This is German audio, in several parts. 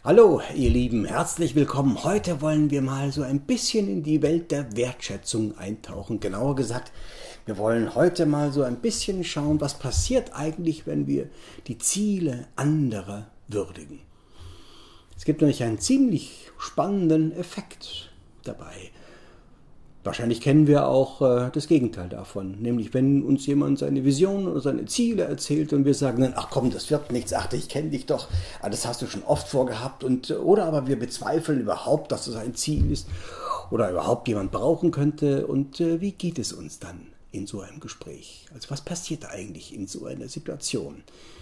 Hallo ihr Lieben, herzlich willkommen. Heute wollen wir mal so ein bisschen in die Welt der Wertschätzung eintauchen. Genauer gesagt, wir wollen heute mal so ein bisschen schauen, was passiert eigentlich, wenn wir die Ziele anderer würdigen. Es gibt nämlich einen ziemlich spannenden Effekt dabei. Wahrscheinlich kennen wir auch das Gegenteil davon, nämlich wenn uns jemand seine Vision oder seine Ziele erzählt und wir sagen dann, ach komm, das wird nichts, ach, ich kenne dich doch, das hast du schon oft vorgehabt oder aber wir bezweifeln überhaupt, dass das ein Ziel ist oder überhaupt jemand brauchen könnte und wie geht es uns dann in so einem Gespräch? Also was passiert eigentlich in so einer Situation?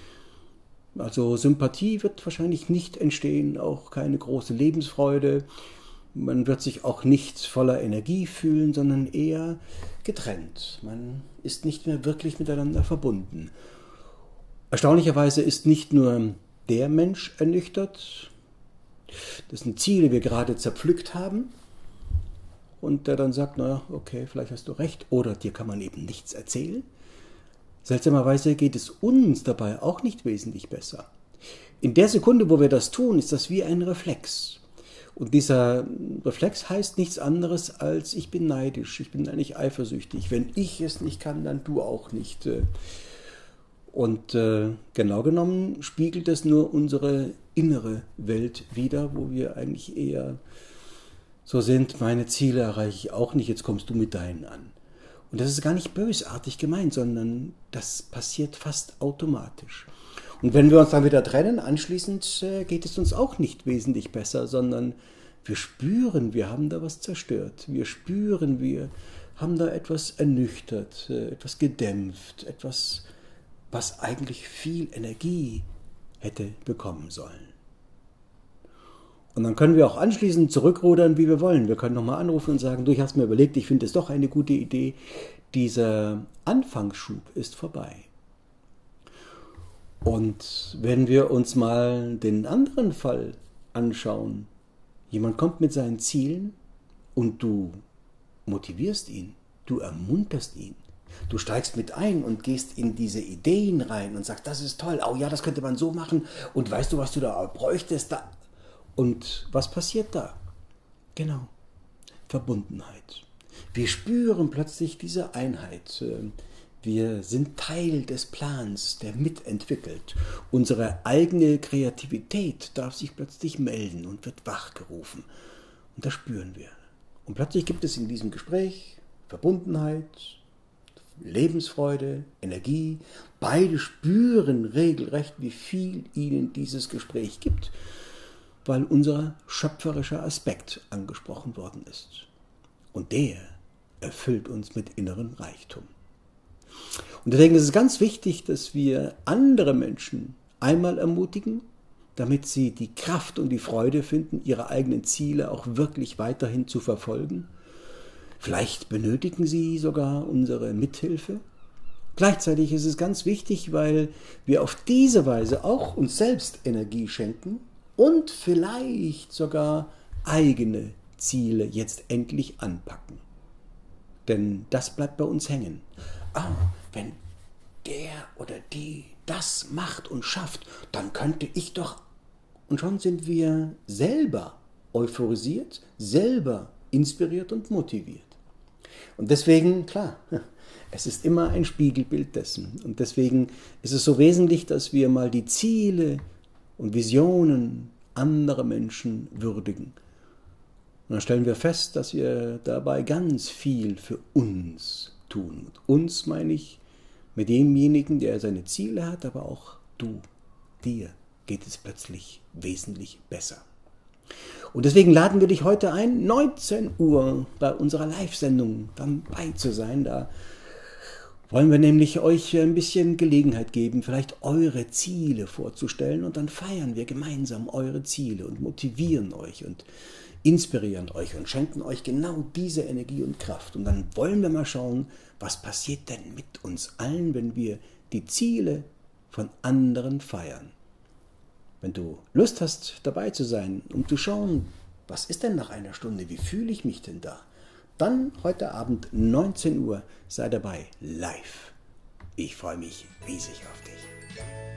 Also Sympathie wird wahrscheinlich nicht entstehen, auch keine große Lebensfreude. Man wird sich auch nicht voller Energie fühlen, sondern eher getrennt. Man ist nicht mehr wirklich miteinander verbunden. Erstaunlicherweise ist nicht nur der Mensch ernüchtert, dessen Ziele wir gerade zerpflückt haben und der dann sagt, naja, okay, vielleicht hast du recht, oder dir kann man eben nichts erzählen. Seltsamerweise geht es uns dabei auch nicht wesentlich besser. In der Sekunde, wo wir das tun, ist das wie ein Reflex. Und dieser Reflex heißt nichts anderes als, ich bin neidisch, ich bin eigentlich eifersüchtig. Wenn ich es nicht kann, dann du auch nicht. Und genau genommen spiegelt es nur unsere innere Welt wider, wo wir eigentlich eher so sind, meine Ziele erreiche ich auch nicht, jetzt kommst du mit deinen an. Und das ist gar nicht bösartig gemeint, sondern das passiert fast automatisch. Und wenn wir uns dann wieder trennen, anschließend geht es uns auch nicht wesentlich besser, sondern wir spüren, wir haben da was zerstört. Wir spüren, wir haben da etwas ernüchtert, etwas gedämpft, etwas, was eigentlich viel Energie hätte bekommen sollen. Und dann können wir auch anschließend zurückrudern, wie wir wollen. Wir können nochmal anrufen und sagen, du, ich hast mir überlegt, ich finde es doch eine gute Idee. Dieser Anfangsschub ist vorbei. Und wenn wir uns mal den anderen Fall anschauen, jemand kommt mit seinen Zielen und du motivierst ihn, du ermunterst ihn, du steigst mit ein und gehst in diese Ideen rein und sagst, das ist toll, oh ja, das könnte man so machen und weißt du, was du da bräuchtest? Und was passiert da? Genau, Verbundenheit. Wir spüren plötzlich diese Einheit. Wir sind Teil des Plans, der mitentwickelt. Unsere eigene Kreativität darf sich plötzlich melden und wird wachgerufen. Und das spüren wir. Und plötzlich gibt es in diesem Gespräch Verbundenheit, Lebensfreude, Energie. Beide spüren regelrecht, wie viel ihnen dieses Gespräch gibt, weil unser schöpferischer Aspekt angesprochen worden ist. Und der erfüllt uns mit inneren Reichtum. Und deswegen ist es ganz wichtig, dass wir andere Menschen einmal ermutigen, damit sie die Kraft und die Freude finden, ihre eigenen Ziele auch wirklich weiterhin zu verfolgen. Vielleicht benötigen sie sogar unsere Mithilfe. Gleichzeitig ist es ganz wichtig, weil wir auf diese Weise auch uns selbst Energie schenken und vielleicht sogar eigene Ziele jetzt endlich anpacken. Denn das bleibt bei uns hängen. Wenn der oder die das macht und schafft, dann könnte ich doch. Und schon sind wir selber euphorisiert, selber inspiriert und motiviert. Und deswegen, klar, es ist immer ein Spiegelbild dessen. Und deswegen ist es so wesentlich, dass wir mal die Ziele und Visionen anderer Menschen würdigen. Und dann stellen wir fest, dass wir dabei ganz viel für uns tun. Mit uns meine ich mit demjenigen, der seine Ziele hat, aber auch du, dir geht es plötzlich wesentlich besser. Und deswegen laden wir dich heute ein, 19 Uhr bei unserer Live-Sendung dabei zu sein. Da wollen wir nämlich euch ein bisschen Gelegenheit geben, vielleicht eure Ziele vorzustellen und dann feiern wir gemeinsam eure Ziele und motivieren euch und inspirieren euch und schenken euch genau diese Energie und Kraft. Und dann wollen wir mal schauen, was passiert denn mit uns allen, wenn wir die Ziele von anderen feiern. Wenn du Lust hast, dabei zu sein, um zu schauen, was ist denn nach einer Stunde, wie fühle ich mich denn da? Dann heute Abend 19 Uhr sei dabei live. Ich freue mich riesig auf dich.